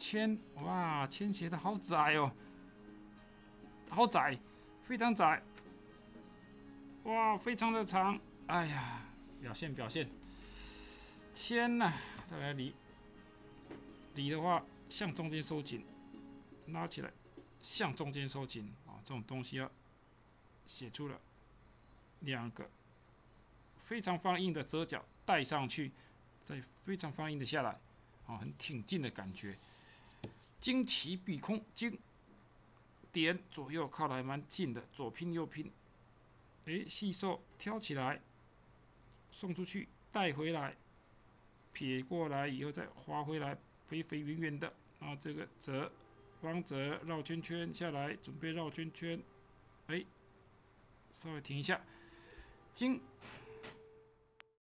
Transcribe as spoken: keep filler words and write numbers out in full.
牵，哇，牵斜的好窄哦，好窄，非常窄，哇，非常的长，哎呀，表现表现，牵呐、啊，再来理，理的话向中间收紧，拉起来，向中间收紧啊，这种东西要写出了两个非常放硬的折角带上去，再非常放硬的下来，啊，很挺进的感觉。旌旗避空，旌点左右靠得还蛮近的，左拼右拼，哎，细瘦挑起来，送出去，带回来，撇过来以后再滑回来，肥肥圆圆的，然后这个折，方折绕圈圈下来，准备绕圈圈，哎，稍微停一下，经